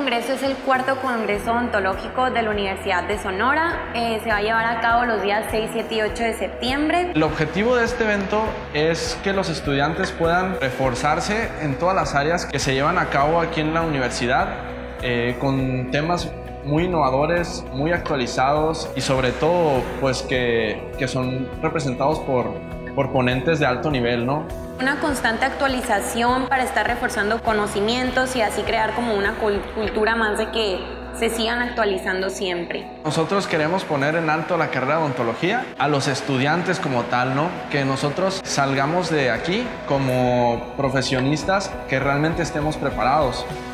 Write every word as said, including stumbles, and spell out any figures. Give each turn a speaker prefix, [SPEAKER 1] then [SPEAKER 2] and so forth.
[SPEAKER 1] congreso es el cuarto congreso odontológico de la Universidad de Sonora. Eh, se va a llevar a cabo los días seis, siete y ocho de septiembre.
[SPEAKER 2] El objetivo de este evento es que los estudiantes puedan reforzarse en todas las áreas que se llevan a cabo aquí en la universidad, eh, con temas muy innovadores, muy actualizados y sobre todo pues que, que son representados por, por ponentes de alto nivel, ¿no?
[SPEAKER 1] Una constante actualización para estar reforzando conocimientos y así crear como una cultura más de que se sigan actualizando siempre.
[SPEAKER 2] Nosotros queremos poner en alto la carrera de odontología, a los estudiantes como tal, ¿no? Que nosotros salgamos de aquí como profesionistas que realmente estemos preparados.